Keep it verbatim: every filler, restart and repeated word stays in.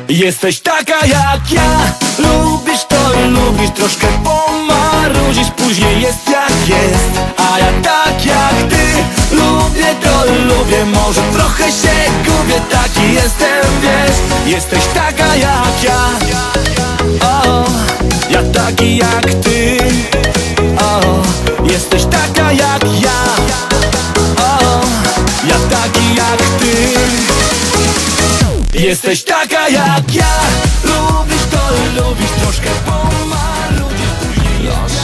Jesteś taka jak ja, lubisz to i lubisz troszkę pomarudzić, później jest jak jest. A ja tak jak ty, lubię to i lubię, może trochę się gubię, taki jestem, wiesz. Jesteś taka jak ja, o, ja taki jak ty, o, jesteś taka jak ja, o, ja taki jak ty. Jesteś taka jak ja, lubisz to i lubisz troszkę pomarudzić, później jest